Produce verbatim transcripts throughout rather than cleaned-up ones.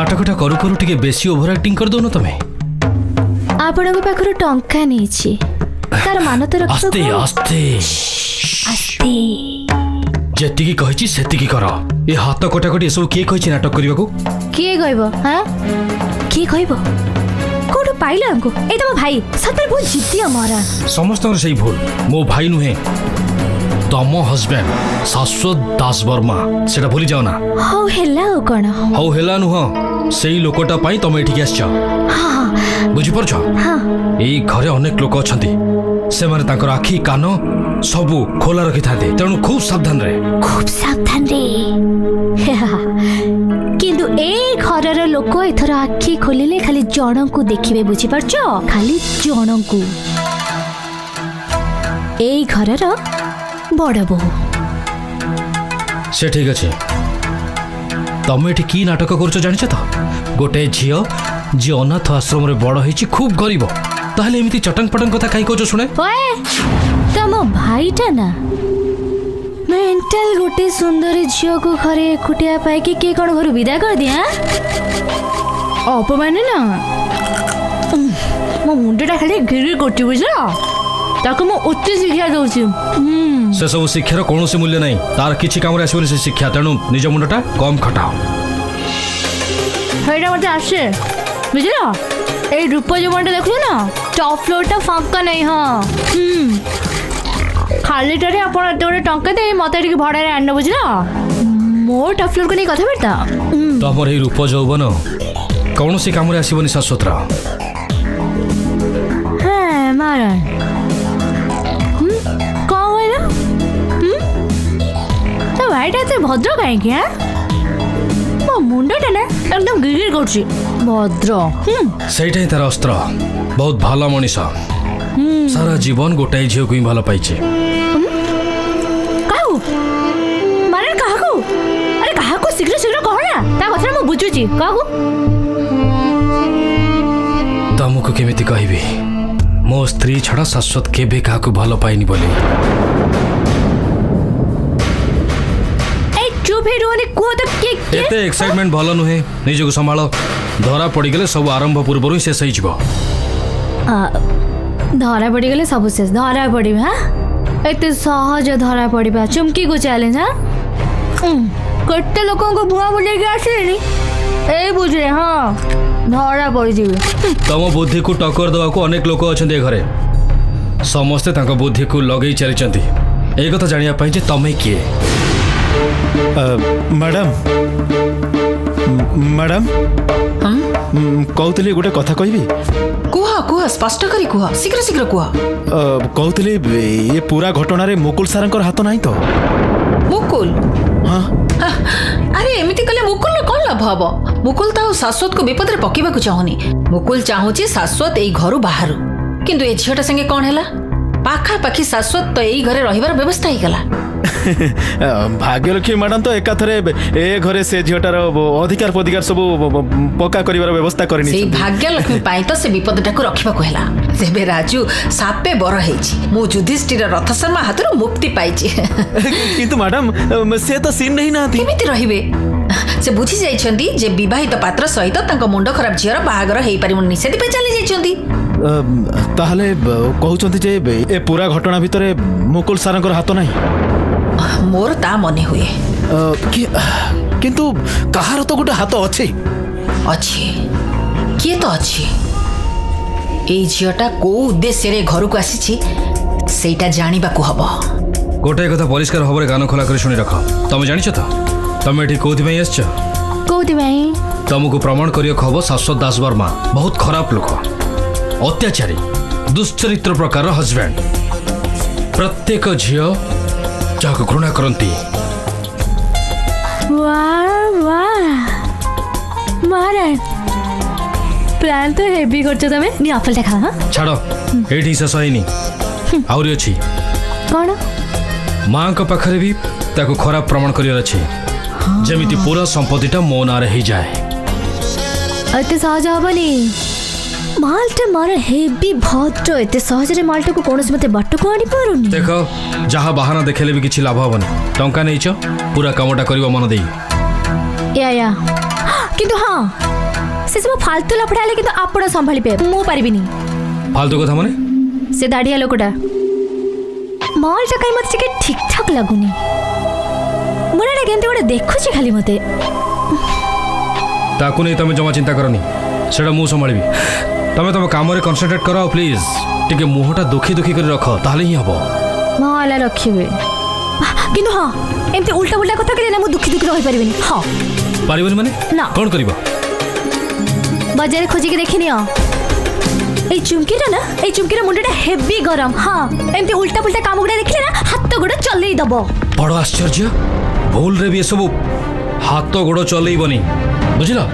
नाटकटा करू करू टिके बेसी ओवर एक्टिंग कर दोनो तमे आपण को पाखर टंका नेछि तार मान तो रख आस्ते आस्ते आस्ते जेति की कहिछि सेति की कर ए हाथ कटाकटी सब के कहिछि नाटक करबा को के कहबो हां के कहबो कोड पाइला हमको ए तो भाई सतर बहुत जिद्दी हमारा समस्त सही भूल मो भाई नुहे तम हस्बैंड शाश्वत दास वर्मा सेटा भूली जाओ ना हौ हेला कोन हौ हेला नुह सेही लोकटा पाई तमे एठी आछ हां बुझि परछ हां एई घरे अनेक लोक अछंती से माने ताकर आखी कान सबु खोला रखि थाते तेनु खूब सावधान रे खूब सावधान रे किंतु ए घरर लोक एथर आखी खोलिले खाली जण को देखिबे बुझि परछ खाली जण को ए घरर बड़ बहु से ठीक अच्छे तमे एठी की नाटक करछ जानिछ तो गोटे झियो जे अनाथ आश्रम रे बड़ हेछि खूब गरीब ताहले एमिति चटंग पटंग कथा काई कहछ सुने ओए तमो भाईटा ना मेंटल गोटे सुंदर झियो को घरे एकुटिया पाई के के कोन घर विदा कर दिया अपमान ना मो मुंडटा खाली गिरी गोटी बुझला ताको मो उच्च शिक्षा दउछि से सब शिक्षार कौन से मूल्य नहीं तार किछि काम रे आसीबनी से शिक्षा तेणु निज मुंडटा कम खटाओ हेडा मते आसे बुझला ए रूप जमंडा देखलो ना टॉप फ्लोर टा फांका नहीं हां हम खाली टरे आपण एते बडे टंका दे मते टिके भाडा रे आन बुझला मो टॉप फ्लोर को नहीं कथा बेटा तमर ए रूप जौबन कौन से काम रे आसीबनी शाश्वत रा हां मारा भद्र कहीं क्या मो मुंडटा ना एकदम गिगिर करछि भद्र सेटा ही तार अस्त्र बहुत भला मनीष सारा जीवन गोटाई झियो को ही भला पाइछे काहू मारे काहू अरे काहू शीघ्र शीघ्र कह ना ता कथा म बुझुछि काहू तमको केमिति कहबी मो स्त्री छड़ा शाश्वत केबे काहू भलो पाइनी बोली एते एक्साइटमेंट भलो नुहे निजको संभाल धरा पड़ी गले सब आरंभ पूर्व ही शेष हो धरा पड़ी गले सब शेष धरा पड़ी हां एते सहज धरा पड़िबा चुमकी को चैलेंज हां कट्टे लोगों को भुआ बुले के आसलेनी ए बुझ रे हां धरा पड़ी जीवे तम बुद्धि को टक्कर दवा को अनेक लोक अछंती घरे समस्त तांको बुद्धि को लगेई चली चंती ए कथा जानिया पई जे तमे किए मैडम मैडम कहते गोटे कथा कहबी कुह कुह स्पष्ट करी कुह शीघ्र शीघ्र कुह कहते ये पूरा घटना रे मुकुल सारंकर हाथ नहीं तो मुकुल हाँ अरे एमिति कले मुकुल कौन लाभ हबो मुकुल तो शाश्वत को विपद रे पकेबा को चाहुनी मुकुल चाहूची शाश्वत एई घरु बाहरु किंतु ए झियोटा संगे कौन हैला पाखा पाखी शाश्वत तो एई घरे रहिबार व्यवस्था ही गला भाग्यलक्ष्मी मैडम तो एकाथरे ए घरे से झियोटार अधिकार पदिकार सब पक्का करिवार व्यवस्था करनी से भाग्यलक्ष्मी पाई तो से विपदटा को रखिबा को हैला जेबे राजू सापे बर हेछि मु युधिष्ठिर रथ शर्मा हाथरो मुक्ति पाइछि किंतु मैडम से तो सीन नहीं नाथि केमिति रहिबे से बुझी जाइछंती जे विवाहित पात्र सहित तांको मुंड खराब झियर बाहागर हेई परिमु निषेध पे चली जाइछंती ताहले कहउछंती जे ए पूरा घटना भितरे मुकुल सारंकर हाथ नहीं मोर ता मने हुए कि, किंतु कहार तो गोटे हाथ अच्छे अच्छे किए तो अच्छे ए झियोटा को उद्देश्य रे घर को आसी सेटा जानिबा को हबो गोटे कथा परिष्कार हबरे गान खोला कर सुनी रख तुम जानिछ तो तुम एठी कोथि में आछछ कोथि में तुमको प्रमाण करियो खबो शाश्वत दास वर्मा बहुत खराब लोक अत्याचारी दुश्चरित्र प्रकार हस्बैंड प्रत्येक झियो जाको घृणा करंती वाह वाह मारे प्लान तो हेवी करछ तमे नि एप्पल खा हां छाड़ो एठी से सहीनी आउरी अछि कोन मां को पाखरे भी ताको खराब प्रमाण करियर अछि जेमिति पूरा संपत्तिटा मो नारे ही जाए अते सहज हबनी मालटा मार हेवी भद्र एते सहज रे मालटा को कोनस मते बाटो को आनी पारुनी देखो जहा बहाना देखेले भी किछि लाभ हबनी टंका नैछ पूरा कामटा करिवो मन देई या या किंतु हां से सब फालतू लफड़ा हेले किंतु आपण संभाली पे मु पारिबिनी। फालतू कथा माने से दाढ़िया लोकटा मॉल टा कहीं मत के ठीक ठाक लागुनी मुराडा केंते गोटे देखुची खाली मते ताकू नहीं तमे जमा चिंता करनी सेटा मु संभाळबी तमे तम काम रे कंसंट्रेट करो प्लीज टिके मुहटा दुखी दुखी कर रख ताले ही हबो माला रखिबे किंतु हां एमते उल्टा उल्टा कथा करे ना मु दुखी दुखी रहि परिबिनी हां परिबनी माने ना कोन करबो बाजार खोजी के देखिनियो ए चुमकीटा ना ए चुमकीरा मुंडटा हेवी गरम हां एमते उल्टा पुल्टा काम गुडा देखले ना हाथ गोड़ चलई दबो बड़ आश्चर्य भूल रे भी सब हाथ गोड़ चलईबनी बुझिला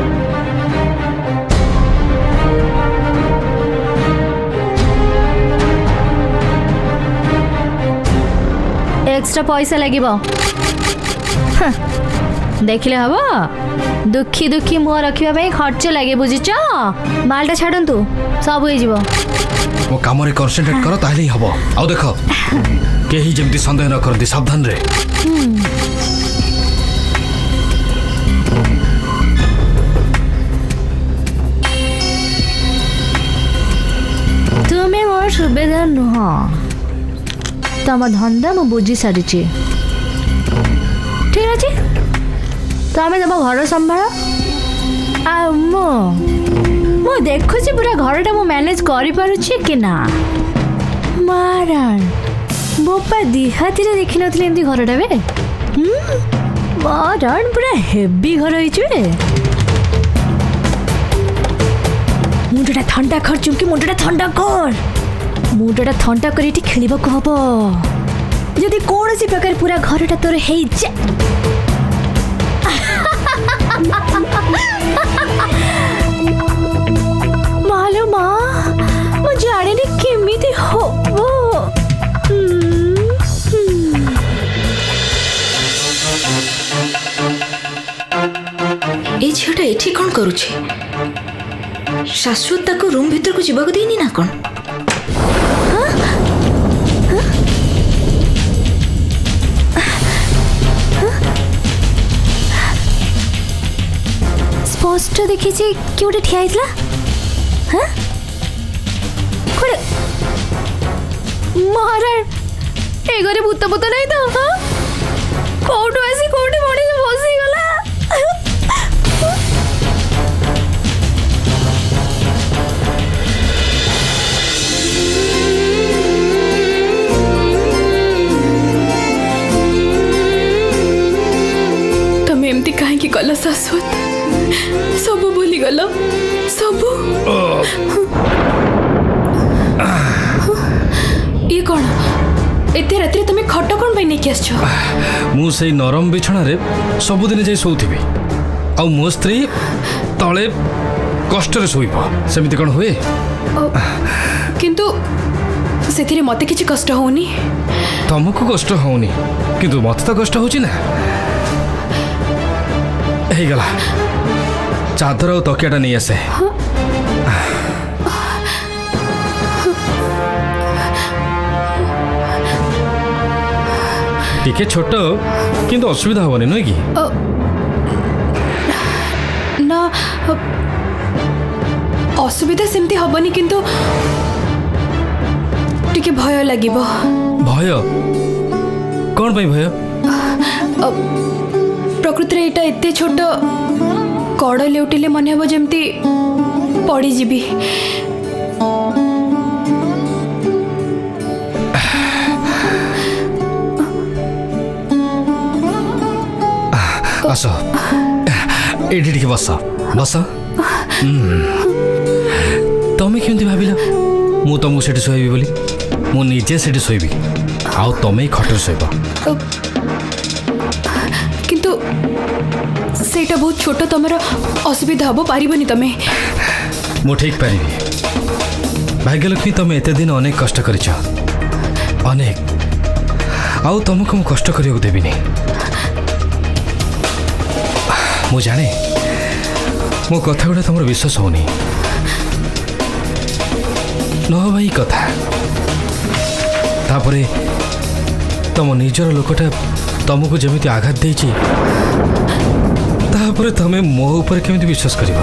एक्स्ट्रा पैसा लागिबो देखले हबो दुखी दुखी मुह रखिबा पे खर्च लागे बुझिच मालटा छाडंतु सब होई जीवो मो काम रे कंसंट्रेट करो ताले ही हबो आ देखो केही जेमती संदेह न करदी सावधान रे तुम्हें मोर सुबेदार नुह तम धंदा मु बुझी सारी ठीक अच्छे तमें तुम घर संभाल आ मु मु देखुची पूरा घरटा मु मैनेज करि पारुची कि ना मारण बोपा दिहाती रे देखि नथले एंती घरटा बे हम मारण पूरा हेवी घर होइछ बे मुंडटा ठंडा कर चुमकी मुंडटा ठंडा कर मुंडटा ठंडा कर एठी खेलिबा को हबो यदि कोनसी प्रकार पूरा घरटा तोर हेइ जा मालो माँ मुझे जाने नहीं केमिति हो वो ए झीटा एठी कौन करुछे शाश्वत ताको रूम भीतर को जीवा को देनी ना कौन स्पष्ट देखी कि गोटे ठिया होता हाँ कौन महाराज ए घरे भूत भूत नहीं तो हाँ कौटू आसी कौटी मणि बसी गला तमें एमती कहीं गल शाश्वत सब भूली गल सब ये कौन एते रात्रि तुम खट कौन पे नहीं आस मु से नरम बिछणा रे सबुदिन जाई सोउथिबी आ मो स्त्री तले कष्ट रे सोइबो सेमिति कोन होए किंतु सेथिरे मते किछि कष्ट होनी तुमको कष्ट होनी किंतु मते तो कष्ट होची ना हे गला चादर और तकियाटा नहीं आसे टिके छोट किंतु असुविधा हबनी नुई कि ना असुविधा सेमती हबनी किंतु टिके भय लागिबो भय कौन पई भय प्रकृति रे एटा एते छोट कड़ लेउटिले मन हेबो जेमती पड़ी जीबी आसो एठी टिके बस बस तमे केमती भाबिला मु तुमको सेठी सोइबी बोली मु निजे सेठी सोइबी आउ तमे खटर सोइबा किंतु सेटा बहुत छोट तमर असुविधा हबो पारिबनी तमे मु ठीक पारिबी भाग्यलक्ष्मी तमे एते दिन अनेक कष्ट करिछ अनेक आउ तुमको मु कष्ट करियो देबिनी मु जाने मो कथा गुड़ा तुम विश्वास होनी न भाई कथा तापरे तुम निजर लोकटा तुमको जमी आघात देछि तापर तमें मो ऊपर केमिति विश्वास करिबो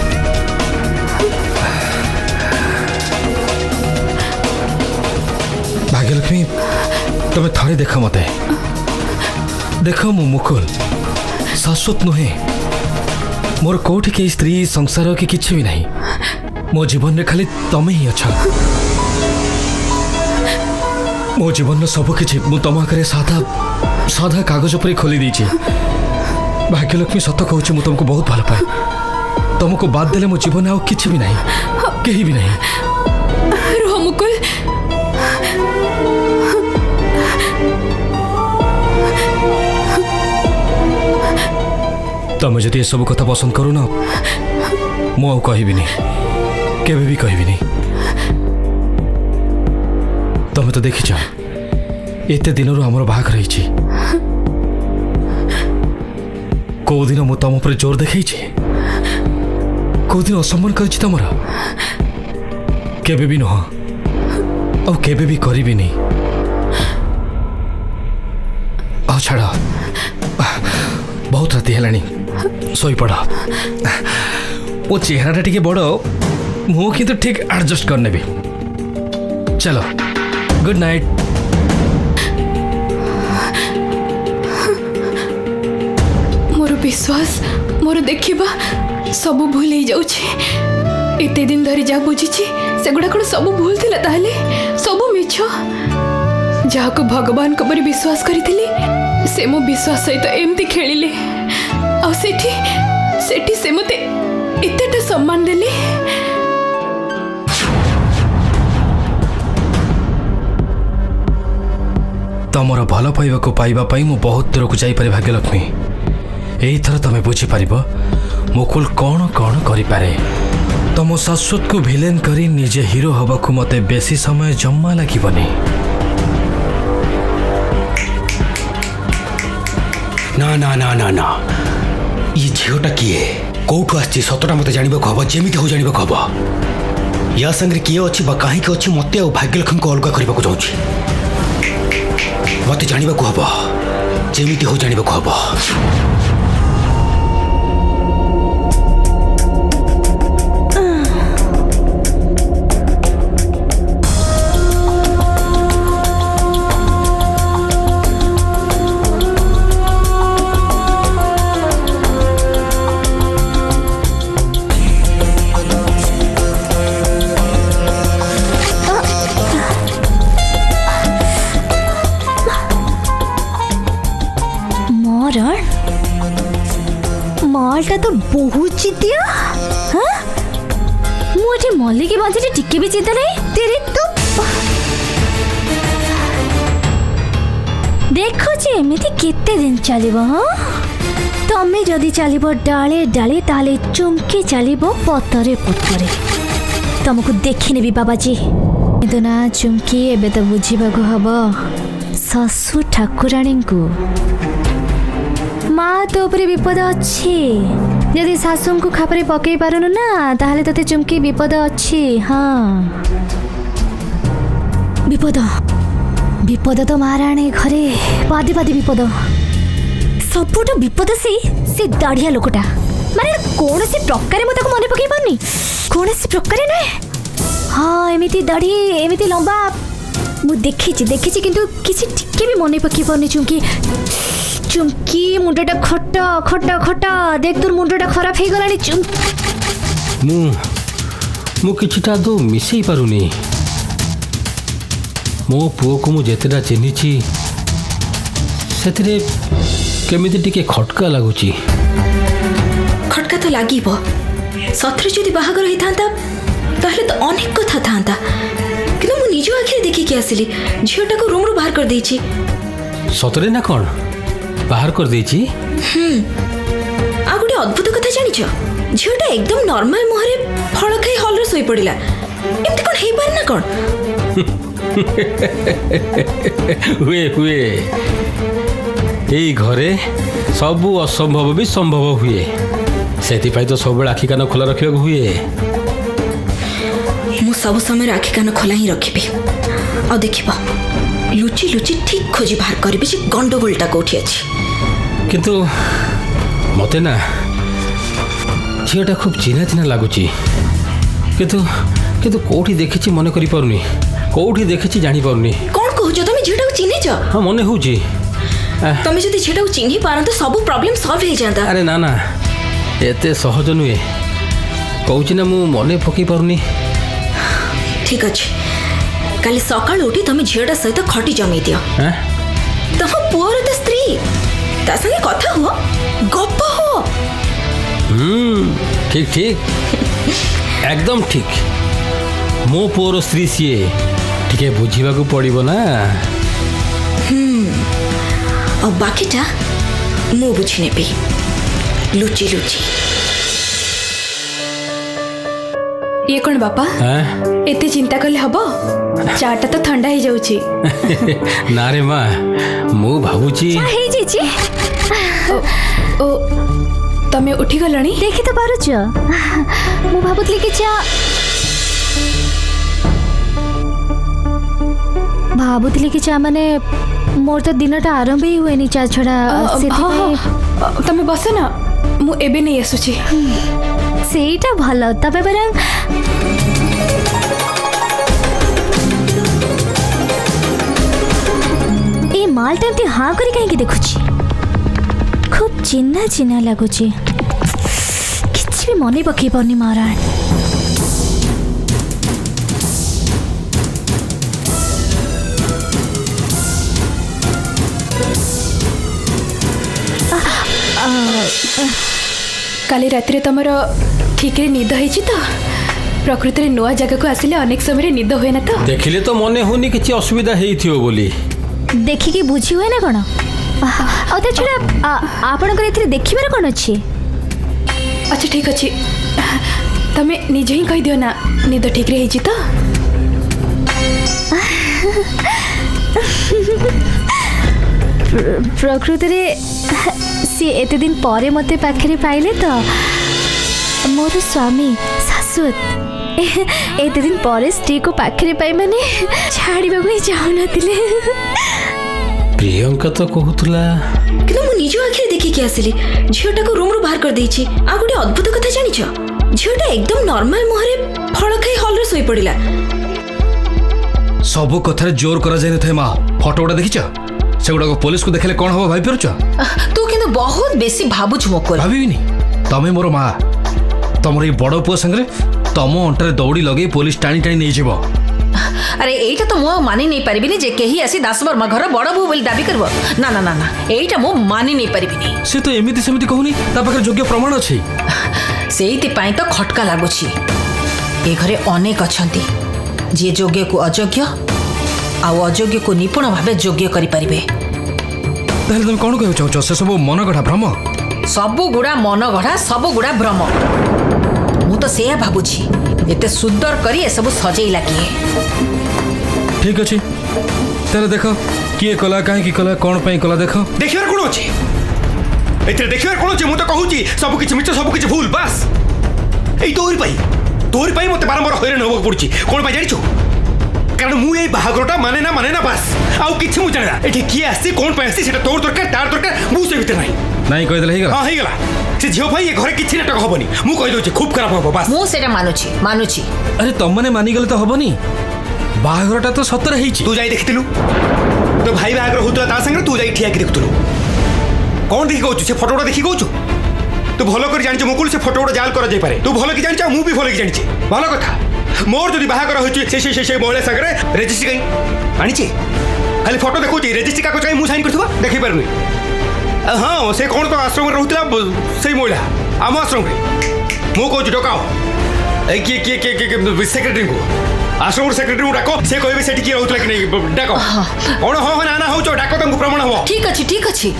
भाग्यलक्ष्मी तमें थरे देख मते देख मु मुकुल शाश्वत नुहे मोर कोठी के स्त्री संसार की किछि भी नहीं मो जीवन रे खाली तमे ही अच्छा मो जीवन सब किछि मु तमा करे सादा सादा कागज पर खोली दीची भाग्यलक्ष्मी सत कहूँ मु तुमको बहुत भल पाए तुमको बाद देले मो जीवन आउ किछि भी नहीं कहीं भी नहीं रोह मुकुल तुम जदि ये सब कथा पसंद करू ना मु आउ कहबिनी केबे भी कहबिनी तुम तो देखिछ एते दिन आमर बाघ रही कौ दिन मु तुम पर जोर देखई कौ दिन असम्मान कर तुम केबे भी नुह आ केबे भी करिबिनी आ छाड़ बहुत राति हेलानी सोई पड़ मो चेहराटा टिके बड़ मु किंतु ठीक एडजस्ट कर नेबी चलो गुड नाइट मोर विश्वास मोर देखिबा सब भूल ही जाउछि एते दिन धरी जा बुझिछि सेगुडा कोन सब भूल थिला ताहले सब मिछ जा को भगवान को पर विश्वास करिथिली से मो विश्वास सहित एमती खेलिले आ सेठी सेठी से मते एतेटा सम्मान देले तमर भल पाइबा को पाइबा पाई मु बहुत दूर को जाई पारे भाग्यलक्ष्मी एई थर तमे बुझी पारिबो मुकुल कौन कौन करि पारे तम शाश्वत को विलेन करी निजे हीरो हवा को मते बेसी समय जम्मा लागिबनी ना ना ना ना ना ये झीटा किए कौटू आसी सतटा मत जानवा हम जमी हो जानवा हम या संगे किए अच्छी कहीं अच्छी मत भाग्यलक्ष्मी को अलग करने को चाहूँगी मत जानवा हम जमी हो जानवा हम मालटा तो बहुत चितिया हाँ मुझे मल्ली के बांझे टिके भी चिंता नहीं तेरे तो देखो जे एमिति केते दिन चलिबो हाँ तमे जदि चलिबो डाले डाले ताले चुमके चलिबो पतरे पतरे तुमको देखि नेबी बाबाजी किंतु ना चुमकी एबे तो बुझिबा को हबो सासु ठाकुराणी को माँ तो उपरे विपद अच्छी यदि शाशु को खापरे पकई पारुनु ना ताहले तते चुमकी विपद अच्छी हाँ विपद विपद तो महाराणी घरे पादी पादी विपद सबुठ विपद से से दाढ़िया लोकटा माने कौन से प्रकार मत मन पकई पारनी कौन से प्रकार ना हाँ एमिति दाढ़ी एमिति लंबा मु देखी देखी किंतु किसी टिके भी मन पकई पारनी चुमकी चुमकी मुंडटा खटा खटा खटा देख तोर मुंडटा खराब हो गलानी चुम मु मु किछटा दो मिसई पारुनी मो पुओ को मु जेतेटा चिन्हिछि सेतरे केमिति टिके खटका लागुची खटका तो लागिबो सथरे जदि बाहागर होई थांता ताहले तो अनेक कथा थांता किंतु मु निजो आखिरे देखि के आसिली झियोटा को रूम रो बाहर कर देछि सतरे ना कोन बाहर कर देछि हम्म आ गुटे अद्भुत कथा जानिछो झियोटा एकदम नॉर्मल मोहरे फळ खाई हॉल रे सोई पडिला एमति कोन हेई पार ना कोन हुए हुए एई घरे सबु असंभव भी संभव हुए सेति पाई तो सब आखि कान खोला रखिया हुए मु सब समय आखि कान खोला ही रखिबी आ देखिबा लुचि लुचि ठीक खोजी बाहर करबे जे गंडगोलटा कोठी अछि किंतु मते ना झीटा खूब चिन्हा चिन्हा लगुच किंतु किंतु कोठी देखी मन करि पारुनी कोठी देखी जानी पारुनी कौन कहूछ तुम झीटा को चिन्हिच हाँ मन होउची तुम जदि झीटा को चिन्हि पारत सब प्रॉब्लम सॉल्व हो जाता अरे ना ना एते सहज नुहे कहूँ ना मु मन पकई पारुनी ठीक अच्छे काली सकाल उठी तुम झीटा सहित खटी जमी दियो तुम पुअर तो स्त्री ता संगे कथा हो गप हो हम्म ठीक ठीक एकदम ठीक मो पुअर स्त्री सीए टिके बुझीबा को पड़िबो ना हम्म और बाकीटा मु बुझी नेबी लुची लुची ये कौन बापा एते चिंता कले हबो चाटा तो ठंडा ही जाउची ना रे माँ मु भाबुची हे जीजी ओ तमे उठी गलणी देखि तो पारुछ मु भाबुतली कि चा भाबुतली कि चा माने मोर तो दिनटा आरंभ ही हुएनी चा छड़ा से तमे बस ना मु एबे नहीं आसुची सेटा भलो तबे बरंग ए मालटा एमती हाँ करी कहीं देखुची खूब चिन्हा चिन्हा लगुची किछि भी मने पकई पारनी महाराण काली रात्रि तमर ठीक रे निद होइछि तो प्रकृति नुआ जगह को आसिले अनेक समय निद हुए ना तो देखिले तो मने होनी किछि असुविधा हेइथियो बोली देखि कि बुझी हुए ना कोन आ त छडा आपण करे एथि देखिबार कोन अछि अच्छा ठीक अछि तमे निजे ही कहि दियो ना निद ठीक रे हेइछि तो प्रकृति रे सी एते दिन परे मते पाखरे पाइले तो मोर स्वामी सासवत एते दिन परे स्त्री को पाखरे पाई माने छाड़ीबा को चाहू नथिले प्रियंका तो कहूतला कि मु निजो आखिरे देखि के आसिली झियोटा को रूम रो बाहर कर देछि आ गुडी अद्भुत कथा जानिछ झियोटा एकदम नॉर्मल मुहरे फळ खाई हॉल रे सोई पडिला सब कथारे जोर करा जाय नथे मा फोटोडा देखिछ सेगुडा को पुलिस को देखले कोन हो भाई परछ तू किंतु बहुत बेसी भाबुछ मोकल भाबिबिनी तमे मोर मा तमर ए बड़ पुआ संगे तम अंटरे दौड़ी लगे पुलिस टाणी टाणी नहीं जीव अरे एटा तो मु मानि नहीं परिबिनी जे केही आसी दास वर्मा घर बड़ बहू बोली दाबी करबो ना ना ना ना एटा मु मानि नहीं परिबिनी से तो एमिति सेमिति कहूनी ता पाखर योग्य प्रमाण अछि सेइति पई तो खटका लागुछि ए घरे अनेक अछंती जे योग्य को अयोग्य आ अयोग्य को निपुण भावे योग्य करि परिबे ताले तुम कोन कहउ चाहौ से सब मन गढ़ा भ्रम सब गुड़ा मन गढ़ा सब गुड़ा भ्रम मु तो सेया भाबुछि एते सुंदर करी ए सब सजेइला किए ठीक अछि ताले देखो किए कला काहे की कला कोन पई कला देखो देखियार कोन अछि एते देखियार कोन अछि मु तो कहूची सब किछ मिछ सब किछ भूल बस एई तोरी पई तोरी पई मते बारंबार हैरान होबो पड़ुची कोन पई जानिछु कारण मु ए बाहागरटा माने ना माने ना बस आउ किछ मु जाना एठी किए आसी कोन पई आसी सेटा तोर दरकार तार दरकार मु से भीतर नाही नाही कहि देले हेगला हां हेगला से झियो भाई ए घरे किछ नाटक होबनी मु कहि दोछि खूब खराब होबो बस मु सेटा मानुछि मानुछि अरे तम माने मानि गेले तो होबनी बाहागरटा तो सतर हेछि तू जाई देखितिलु तो भाई बाहागर होतला ता संगे तू जाई ठिया कि देखितिलु कोन देखि कहू से फोटोटा देखि कहू तू भलो कर जानि मुकुल से फोटोटा जाल कर जाई पारे तू भलो कि जानि मु भी भलो कि जानि भलो कथा मोर जदि बाहागर होछि से से से महिला संगे रजिस्ट्री कहीं आनी खाली फोटो देखो रजिस्ट्री कागज कहीं मुझे कर देखी पारे हाँ से कौन तो आश्रम रोला से महिला आम आश्रम मु कह डकाओ किए किए किए सेक्रेटरी को आश्रम सेक्रेटरी को डाक से कहे से किए रोला कि नहीं डाक कौन हाँ ना ना हो डाक तुमको प्रमाण हम ठीक अच्छे ठीक अच्छे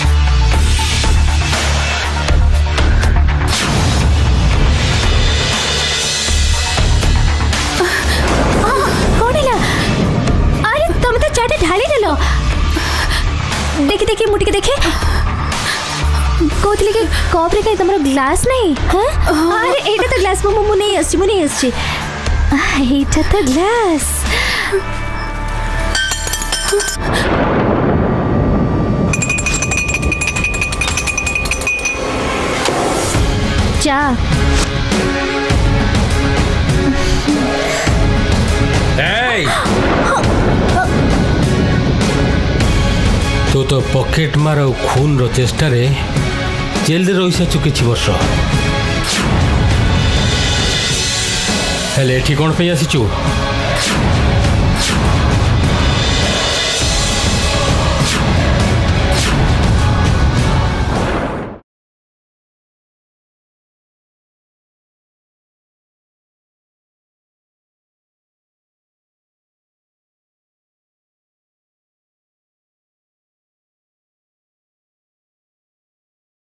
देखी देखी मुटी के देखे कहते कि कप रे कहीं तुम ग्लास नहीं हाँ अरे एटा तो ग्लास मु मु नहीं आसी मु नहीं आसी एटा तो ग्लास तो पकेट मार और खून रो चेष्टा रे जेल रे रही साचु किछि वर्ष हेले एठी कोन पे आसीचु